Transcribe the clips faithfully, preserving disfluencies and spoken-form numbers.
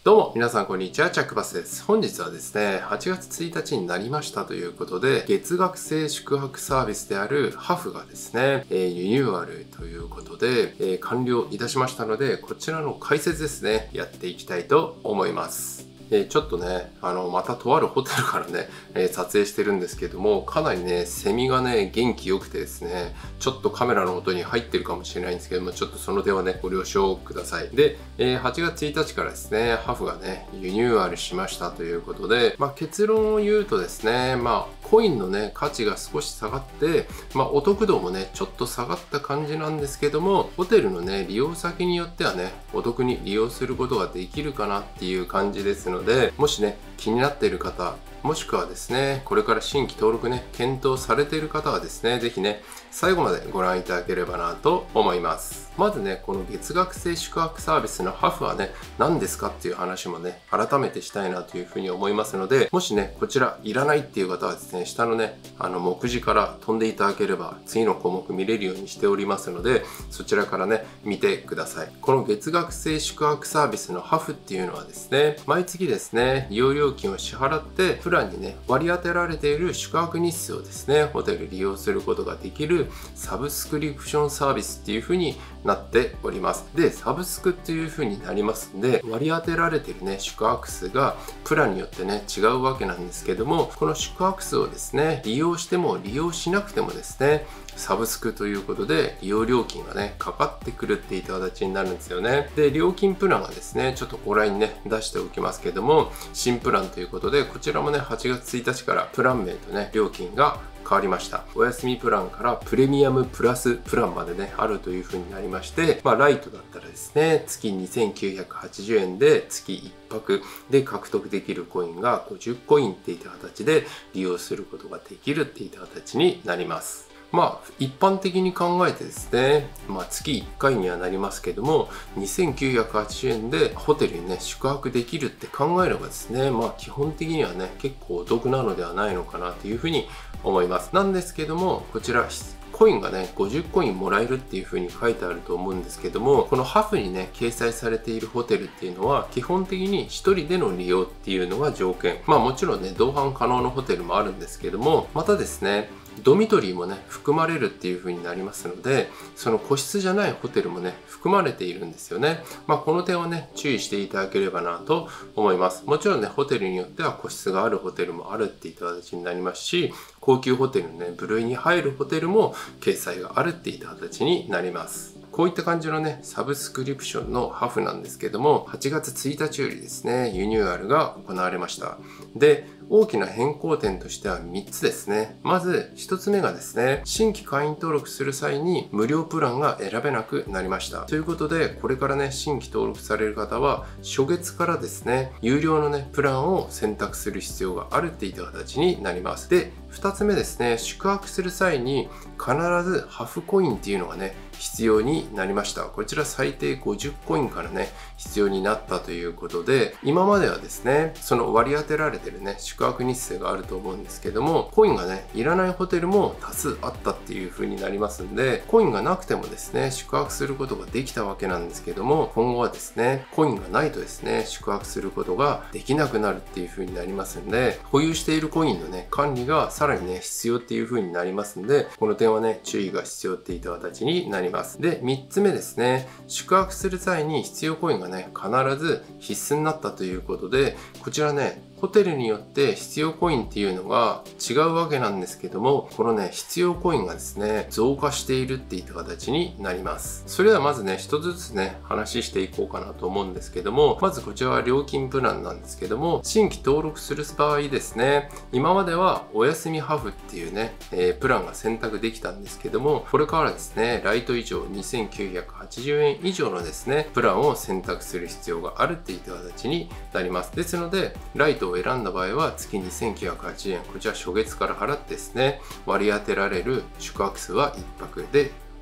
どうも皆さんこんにちは、チャックバスです。本日はですね、はちがつついたちになりましたということで、月額制宿泊サービスであるハフがですね、えー、リニューアルということで、えー、完了いたしましたので、こちらの解説ですね、やっていきたいと思います。えー、ちょっとね、あの、またとあるホテルからね、えー、撮影してるんですけども、かなりね、セミがね、元気良くてですね、ちょっとカメラの音に入ってるかもしれないんですけども、ちょっとその点はね、ご了承ください。で、えー、はちがつついたちからですね、ハフがね、リニューアルしましたということで、まあ、結論を言うとですね、まあ、コインのね、価値が少し下がって、まあ、お得度もね、ちょっと下がった感じなんですけども、ホテルのね、利用先によってはね、お得に利用することができるかなっていう感じですので、もしね、気になっている方、もしくはですね、これから新規登録ね、検討されている方はですね、ぜひね、最後までご覧いただければなと思います。まずね、この月額制宿泊サービスのハフはね、何ですかっていう話もね、改めてしたいなというふうに思いますので、もしね、こちらいらないっていう方はですね、下のね、あの目次から飛んでいただければ、次の項目見れるようにしておりますので、そちらからね、見てください。この月額制宿泊サービスのハフっていうのはですね、毎月ですね、利用料金を支払って、プランにね、割り当てられている宿泊日数をですね、ホテル利用することができるサブスクリプションサービスっていう風になっております。で、サブスクっていう風になりますんで、割り当てられているね、宿泊数がプランによってね、違うわけなんですけども、この宿泊数をですね、利用しても利用しなくてもですね、サブスクということで利用料金がね、かかってくるっていった形になるんですよね。で、料金プランがですね、ちょっとここらにね、出しておきますけども、新プランということで、こちらもね、はちがつついたちからプラン名とね、料金が変わりました。お休みプランからプレミアムプラスプランまでね、あるという風になりまして、まあ、ライトだったらですね、月にせんきゅうひゃくはちじゅうえんで月いっぱくで獲得できるコインがごじゅっコインっていった形で利用することができるっていった形になります。まあ、一般的に考えてですね、まあ、月いっかいにはなりますけども、にせんきゅうひゃくはちじゅうえんでホテルにね、宿泊できるって考えればですね、まあ、基本的にはね、結構お得なのではないのかなというふうに思います。なんですけども、こちら、コインがね、ごじゅっコインもらえるっていう風に書いてあると思うんですけども、このハフにね、掲載されているホテルっていうのは、基本的にひとりでの利用っていうのが条件。まあもちろんね、同伴可能のホテルもあるんですけども、またですね、ドミトリーもね、含まれるっていう風になりますので、その個室じゃないホテルもね、含まれているんですよね。まあこの点はね、注意していただければなと思います。もちろんね、ホテルによっては個室があるホテルもあるっていった形になりますし、高級ホテルのね、部類に入るホテルも掲載があるっていった形になります。こういった感じのね、サブスクリプションのハフなんですけども、はちがつついたちよりですね、リニューアルが行われました。で、大きな変更点としてはみっつですね。まずひとつめがですね、新規会員登録する際に無料プランが選べなくなりました。ということで、これからね、新規登録される方は、初月からですね、有料のね、プランを選択する必要があるっていった形になります。で、ふたつめですね、宿泊する際に必ずハフコインっていうのがね、必要になりました。こちら最低ごじゅっコインからね、必要になったということで、今まではですね、その割り当てられてるね、宿泊日数があると思うんですけども、コインがね、いらないホテルも多数あったっていう風になりますんで、コインがなくてもですね、宿泊することができたわけなんですけども、今後はですね、コインがないとですね、宿泊することができなくなるっていう風になりますんで、保有しているコインのね、管理がさらにね、必要っていう風になりますんで、この点はね、注意が必要っていった形になります。で、みっつめですね、宿泊する際に必要コインがね、必ず必須になったということで、こちらね、ホテルによって必要コインっていうのが違うわけなんですけども、このね、必要コインがですね、増加しているっていった形になります。それではまずね、一つずつね、話していこうかなと思うんですけども、まずこちらは料金プランなんですけども、新規登録する場合ですね、今まではお休みハフっていうね、えー、プランが選択できたんですけども、これからですね、ライト以上にせんきゅうひゃくはちじゅうえん以上のですね、プランを選択する必要があるっていった形になります。ですので、ライトを選んだ場合は月にせんきゅうひゃくはちじゅうえん、こちら初月から払ってですね、割り当てられる宿泊数はいっぱくで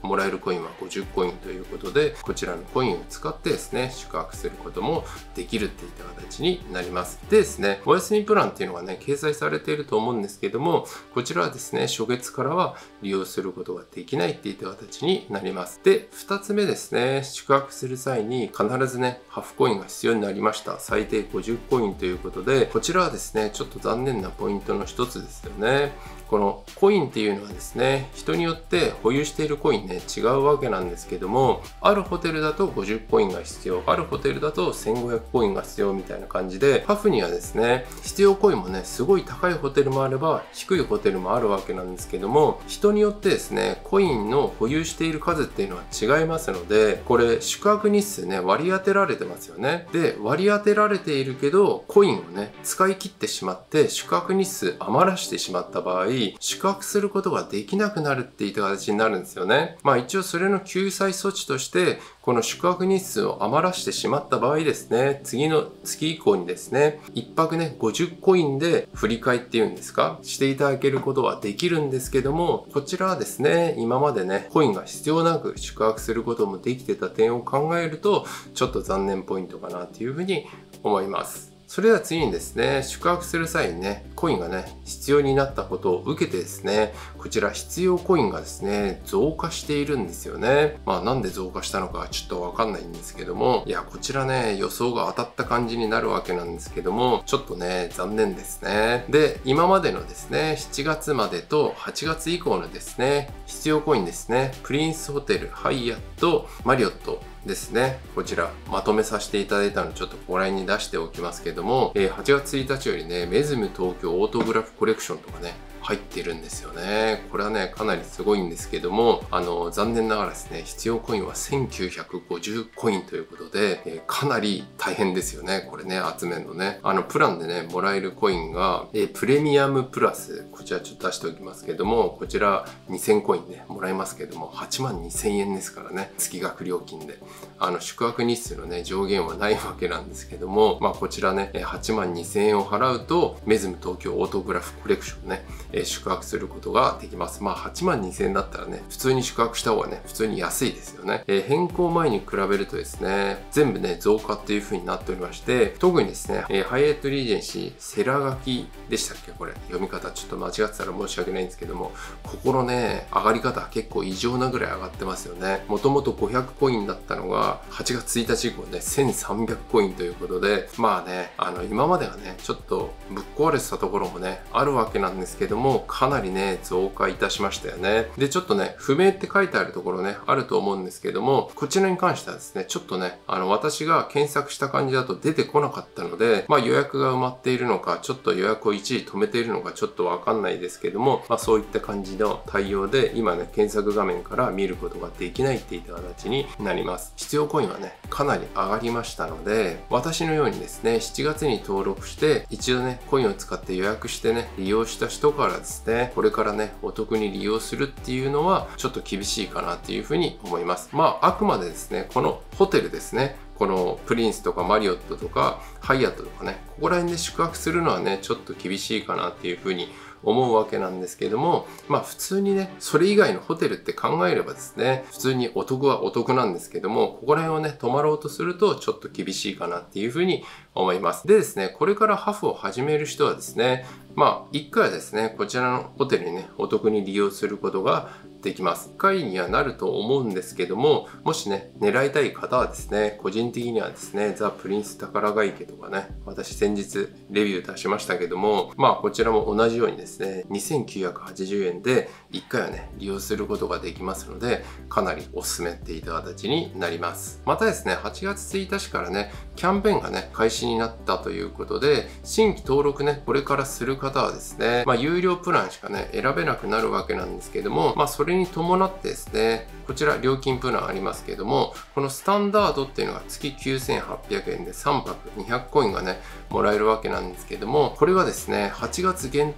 もらえるコインはごじゅうコインということで、こちらのコインを使ってですね、宿泊することもできるっていった形になります。でですね、お休みプランっていうのがね、掲載されていると思うんですけども、こちらはですね、初月からは利用することができないっていった形になります。で、ふたつめですね、宿泊する際に必ずね、ハフコインが必要になりました。最低ごじゅうコインということで、こちらはですね、ちょっと残念なポイントの一つですよね。このコインっていうのはですね、人によって保有しているコインね、違うわけなんですけども、あるホテルだとごじゅうコインが必要、あるホテルだとせんごひゃくコインが必要みたいな感じで、ハフにはですね、必要コインもね、すごい高いホテルもあれば、低いホテルもあるわけなんですけども、人によってですね、コインの保有している数っていうのは違いますので、これ宿泊日数ね、割り当てられてますよね。で、割り当てられているけど、コインをね、使い切ってしまって、宿泊日数余らしてしまった場合、宿泊することができなくなるっていった形になるんですよね。まあ一応それの救済措置として、この宿泊日数を余らしてしまった場合ですね、次の月以降にですね、いっぱくね、ごじゅうコインで振り替えっていうんですか、していただけることはできるんですけども、こちらはですね、今までね、コインが必要なく宿泊することもできてた点を考えると、ちょっと残念ポイントかなというふうに思います。それでは次にですね、宿泊する際にね、コインがね、必要になったことを受けてですね、こちら必要コインがですね、増加しているんですよね。まあなんで増加したのかちょっとわかんないんですけども、いや、こちらね、予想が当たった感じになるわけなんですけども、ちょっとね、残念ですね。で、今までのですね、しちがつまでとはちがつ以降のですね、必要コインですね、プリンスホテル、ハイアット、マリオット、ですね。こちら、まとめさせていただいたので、ちょっとここら辺に出しておきますけども、えー、はちがつついたちよりね、メズム東京オートグラフコレクションとかね、入ってるんですよね。これはね、かなりすごいんですけども、あの、残念ながらですね、必要コインはせんきゅうひゃくごじゅうコインということで、えー、かなり大変ですよね。これね、集めるのね。あの、プランでね、もらえるコインが、えー、プレミアムプラス、こちらちょっと出しておきますけども、こちらにせんコインね、もらえますけども、はちまんにせんえんですからね、月額料金で。あの、宿泊日数のね、上限はないわけなんですけども、まあ、こちらね、はちまんにせんえんを払うと、メズム東京オートグラフコレクションね、え宿泊することができます。まあはちまんにせんえんだったらね、普通に宿泊した方がね、普通に安いですよね。えー、変更前に比べるとですね、全部ね、増加っていう風になっておりまして、特にですね、えー、ハイエットリージェンシー、セラガキでしたっけこれ。読み方ちょっと間違ってたら申し訳ないんですけども、ここのね、上がり方結構異常なぐらい上がってますよね。もともとごひゃくコインだったのが、はちがつついたち以降ね、せんさんびゃくコインということで、まあね、あの、今まではね、ちょっとぶっ壊れてたところもね、あるわけなんですけども、かなりね、増加いたしましたよね。で、ちょっとね、不明って書いてあるところね、あると思うんですけども、こちらに関してはですね、ちょっとね、あの、私が検索した感じだと出てこなかったので、まあ予約が埋まっているのか、ちょっと予約を一時止めているのか、ちょっとわかんないですけども、まあそういった感じの対応で、今ね、検索画面から見ることができないっていった形になります。必要コインはね、かなり上がりましたので、私のようにですね、しちがつに登録して、一度ね、コインを使って予約してね、利用した人からですね、これからね、お得に利用するっていうのは、ちょっと厳しいかなっていうふうに思います。まあ、あくまでですね、このホテルですね、このプリンスとかマリオットとかハイアットとかね、ここら辺で宿泊するのはね、ちょっと厳しいかなっていうふうに思うわけなんですけども、まあ普通にね、それ以外のホテルって考えればですね、普通にお得はお得なんですけども、ここら辺をね、泊まろうとするとちょっと厳しいかなっていうふうに思います。でですね、これからハフを始める人はですね、まあ一回はですね、こちらのホテルにね、お得に利用することができます。いっかいにはなると思うんですけども、もしね、狙いたい方はですね、個人的にはですね、ザ・プリンス宝ヶ池とかね、私先日レビュー出しましたけども、まあこちらも同じようにですね、にせんきゅうひゃくはちじゅうえんでいっかいはね、利用することができますので、かなりおすすめっていった形になります。またですね、はちがつついたちからね、キャンペーンがね、開始になったということで、新規登録ね、これからする方はですね、まあ有料プランしかね、選べなくなるわけなんですけども、まあそれに伴ってですね、こちら料金プランありますけども、このスタンダードっていうのが月きゅうせんはっぴゃくえんでさんぱくにひゃくコインがね、もらえるわけなんですけども、これがですね、はちがつ限定で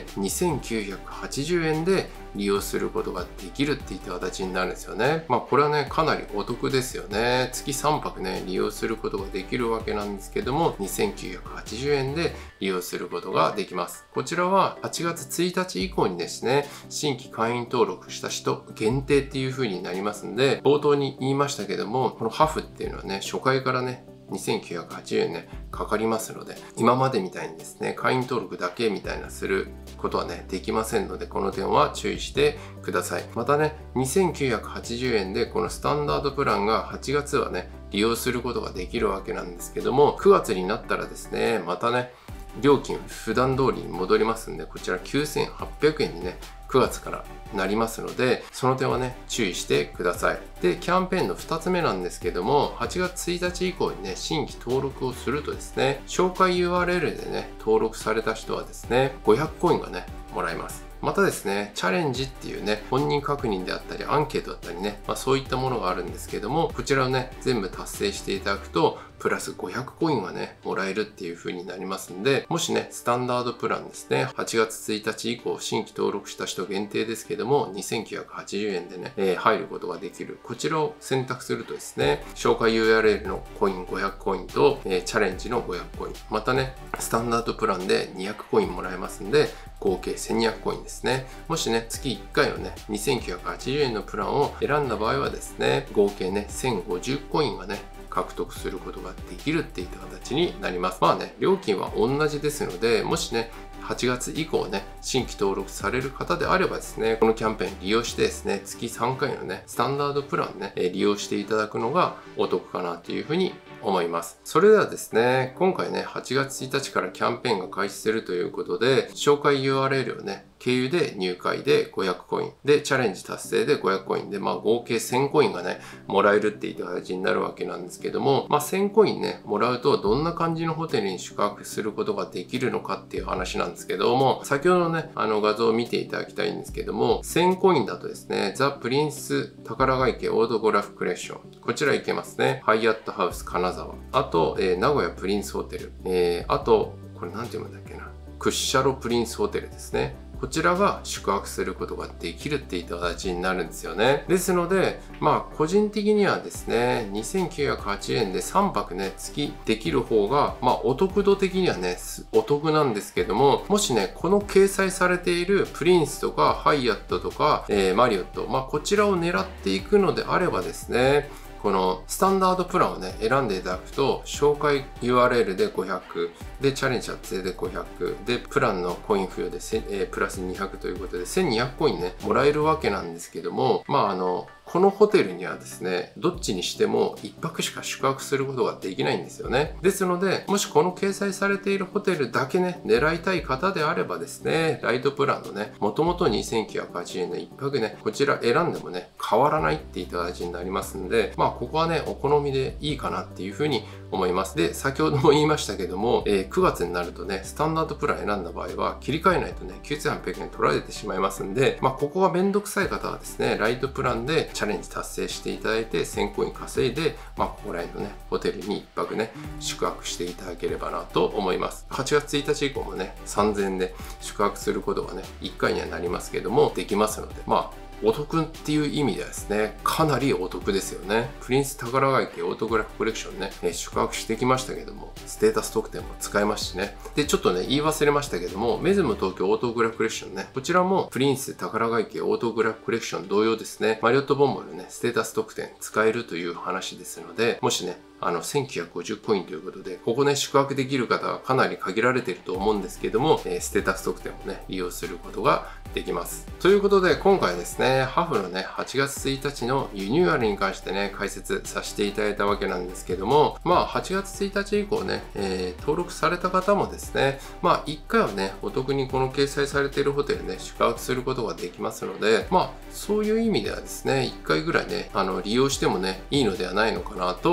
にせんきゅうひゃくはちじゅうえんで利用することができるっていった形になるんですよね。まあこれはね、かなりお得ですよね。月さんぱくね、利用することができるわけなんですけども、にせんきゅうひゃくはちじゅうえんで利用することができます。こちらははちがつついたち以降にですね、新規会員登録した人限定っていう風になりますんで、冒頭に言いましたけども、このハフっていうのはね、初回からね、にせんきゅうひゃくはちじゅうえんね、かかりますので、今までみたいにですね、会員登録だけみたいなすることはね、できませんので、この点は注意してください。またね、にせんきゅうひゃくはちじゅうえんでこのスタンダードプランがはちがつはね、利用することができるわけなんですけども、くがつになったらですね、またね、料金普段通りに戻りますんで、こちらきゅうせんはっぴゃくえんにね、くがつからなりますので、その点はね、注意してください。で、キャンペーンのふたつめなんですけども、はちがつついたち以降にね、新規登録をするとですね、紹介 ユーアールエル でね、登録された人はですね、ごひゃくコインがね、もらえます。またですね、チャレンジっていうね、本人確認であったり、アンケートだったりね、まあそういったものがあるんですけども、こちらをね、全部達成していただくと、プラスごひゃくコインがね、もらえるっていう風になりますんで、もしね、スタンダードプランですね、はちがつついたち以降、新規登録した人限定ですけども、にせんきゅうひゃくはちじゅうえんでね、えー、入ることができる。こちらを選択するとですね、紹介 ユーアールエル のコインごひゃくコインと、えー、チャレンジのごひゃくコイン。またね、スタンダードプランでにひゃくコインもらえますんで、合計せんにひゃくコインですね。もしね、月いっかいのね、にせんきゅうひゃくはちじゅうえんのプランを選んだ場合はですね、合計ね、せんごじゅうコインがね、獲得することができるっていった形になります。まあね、料金は同じですので、もしね、はちがつ以降ね、新規登録される方であればですね、このキャンペーン利用してですね、月さんかいのね、スタンダードプランね、利用していただくのがお得かなというふうに思います。それではですね、今回ね、はちがつついたちからキャンペーンが開始するということで、紹介 ユーアールエル をね、経由で入会でごひゃくコイン、で、チャレンジ達成でごひゃくコインで、まあ合計せんコインがね、もらえるっていった形になるわけなんですけども、まあせんコインね、もらうとどんな感じのホテルに宿泊することができるのかっていう話なんですけども、先ほどのね、あの画像を見ていただきたいんですけども、せんコインだとですね、ザ・プリンス宝ヶ池オートグラフコレクション。こちら行けますね。ハイアットハウス金沢。あと、えー、名古屋プリンスホテル。えー、あと、これなんて読むんだっけな。クッシャロプリンスホテルですね。こちらが宿泊することができるっていった形になるんですよね。ですので、まあ個人的にはですね、にせんきゅうひゃくはちじゅうえんでさんぱくね、月できる方が、まあお得度的にはね、お得なんですけども、もしね、この掲載されているプリンスとかハイアットとか、えー、マリオット、まあこちらを狙っていくのであればですね、このスタンダードプランをね、選んでいただくと、紹介 ユーアールエル でごひゃく、で、チャレンジ達成でごひゃく、で、プランのコイン付与で、えー、プラスにひゃくということで、せんにひゃくコインね、もらえるわけなんですけども、まああの、このホテルにはですね、どっちにしてもいっぱくしか宿泊することができないんですよね。ですので、もしこの掲載されているホテルだけね、狙いたい方であればですね、ライトプランのね、もともとにせんきゅうひゃくはちじゅうえんのいっぱくね、こちら選んでもね、変わらないっていった形になりますんで、まあここはね、お好みでいいかなっていうふうに思います。で、先ほども言いましたけども、えー、くがつになるとね、スタンダードプラン選んだ場合は、切り替えないとね、きゅうせんはっぴゃくえん取られてしまいますんで、まあここがめんどくさい方はですね、ライトプランでチャレンジ達成していただいてせんコイン稼いで、まあここら辺のね、ホテルにいっぱくね、宿泊していただければなと思います。はちがつついたち以降もね、さんぜんえんで宿泊することがね、いっかいにはなりますけども、できますので、まあお得っていう意味ではですね、かなりお得ですよね。プリンス宝ヶ池オートグラフコレクションね、えー、宿泊してきましたけども、ステータス特典も使えますしね。で、ちょっとね、言い忘れましたけども、メズム東京オートグラフコレクションね、こちらもプリンス宝ヶ池オートグラフコレクション同様ですね、マリオットボンボのね、ステータス特典使えるという話ですので、もしね、あの、せんきゅうひゃくごじゅうコインということで、ここね、宿泊できる方はかなり限られていると思うんですけども、えー、ステータス特典もね、利用することができます。ということで、今回ですね、ハフのね、はちがつついたちのリニューアルに関してね、解説させていただいたわけなんですけども、まあ、はちがつついたち以降ね、えー、登録された方もですね、まあ、いっかいはね、お得にこの掲載されているホテルね、宿泊することができますので、まあ、そういう意味ではですね、いっかいぐらいね、あの、利用してもね、いいのではないのかなと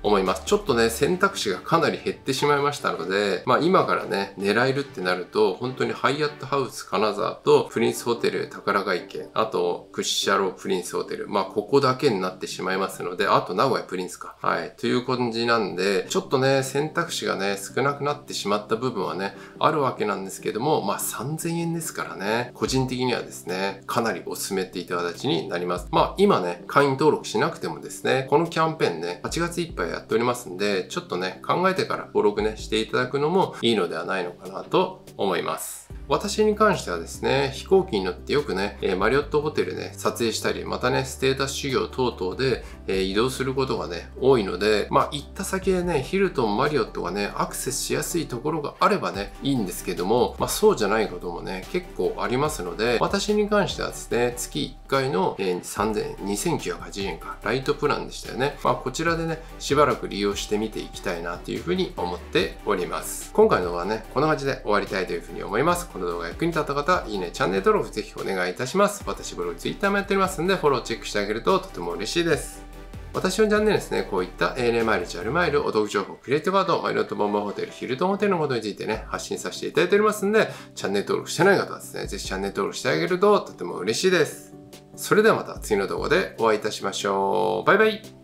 思います。ちょっとね、選択肢がかなり減ってしまいましたので、まあ今からね、狙えるってなると、本当にハイアットハウス金沢とプリンスホテル宝ヶ池、あとクッシャロプリンスホテル、まあここだけになってしまいますので、あと名古屋プリンスか。はい。という感じなんで、ちょっとね、選択肢がね、少なくなってしまった部分はね、あるわけなんですけども、まあさんぜんえんですからね、個人的にはですね、かなりお勧めっていた形になります。まあ今ね、会員登録しなくてもですね、このキャンペーンね、はちがついっぱいやっておりますんで、ちょっとね、考えてから登録ね、していただくのもいいのではないのかなと思います。私に関してはですね、飛行機に乗ってよくね、マリオットホテルね、撮影したり、またね、ステータス修行等々で、えー、移動することがね、多いので、まあ、行った先でね、ヒルトン、マリオットがね、アクセスしやすいところがあればね、いいんですけども、まあ、そうじゃないこともね、結構ありますので、私に関してはですね、月いっかいの、えー、さんぜんえん、にせんきゅうひゃくはちじゅうえんか、ライトプランでしたよね。まあ、こちらでね、しばらく利用してみていきたいなというふうに思っております。今回の動画はね、こんな感じで終わりたいというふうに思います。この動画が役に立った方、いいね、チャンネル登録ぜひお願いいたします。私ブログ、ツイッターもやっておりますんで、フォローチェックしてあげるととても嬉しいです。私のチャンネルですね、こういった エーエヌエー マイル、ジャルマイル、お得情報、クリエイトカード、マイノットボンバーホテル、ヒルトンホテルのことについてね、発信させていただいておりますんで、チャンネル登録してない方はですね、ぜひチャンネル登録してあげるととても嬉しいです。それではまた次の動画でお会いいたしましょう。バイバイ。